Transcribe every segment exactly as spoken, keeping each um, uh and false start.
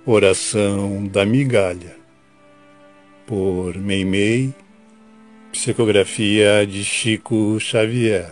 Oração da Migalha, por Meimei, psicografia de Chico Xavier.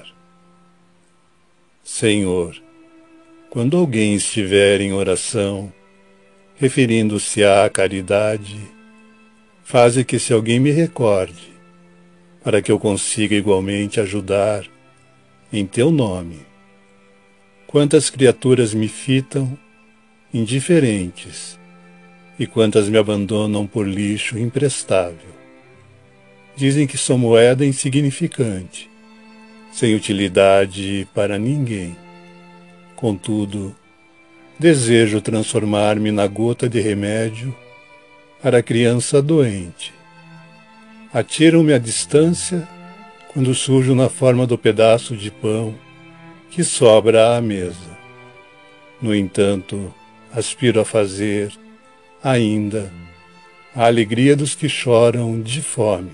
Senhor, quando alguém estiver em oração, referindo-se à caridade, faze que se alguém me recorde, para que eu consiga igualmente ajudar em teu nome. Quantas criaturas me fitam, indiferentes, e quantas me abandonam por lixo imprestável. Dizem que sou moeda insignificante, sem utilidade para ninguém. Contudo, desejo transformar-me na gota de remédio para a criança doente. Atiram-me à distância quando surjo na forma do pedaço de pão que sobra à mesa. No entanto, aspiro a fazer, ainda, a alegria dos que choram de fome.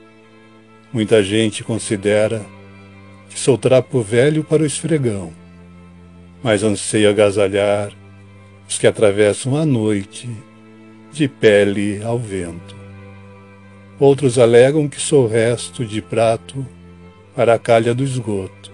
Muita gente considera que sou trapo velho para o esfregão, mas anseio agasalhar os que atravessam a noite de pele ao vento. Outros alegam que sou resto de prato para a calha do esgoto,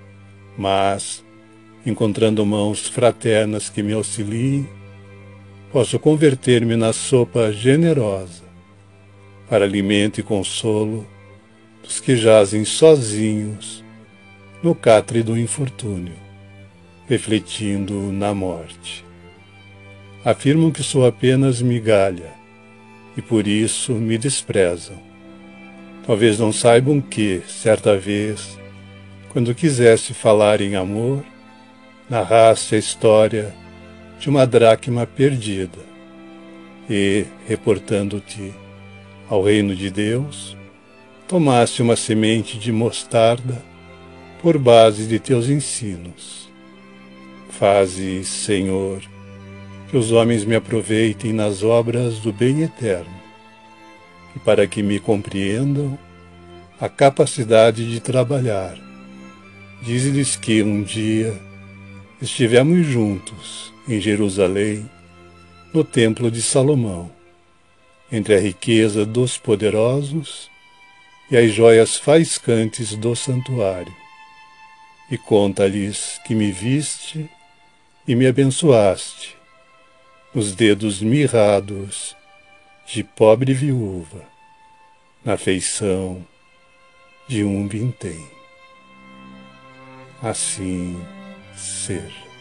mas, encontrando mãos fraternas que me auxiliem, posso converter-me na sopa generosa, para alimento e consolo dos que jazem sozinhos no catre do infortúnio, refletindo na morte. Afirmam que sou apenas migalha, e por isso me desprezam. Talvez não saibam que, certa vez, quando quisesse falar em amor, narrasse a história de uma dracma perdida, e, reportando-te ao reino de Deus, tomasse uma semente de mostarda por base de teus ensinos. Faze, Senhor, que os homens me aproveitem nas obras do bem eterno, e para que me compreendam a capacidade de trabalhar. Dize-lhes que um dia estivemos juntos em Jerusalém, no templo de Salomão, entre a riqueza dos poderosos e as joias faiscantes do santuário, e conta-lhes que me viste e me abençoaste, os dedos mirrados de pobre viúva, na feição de um vintém. Assim seja.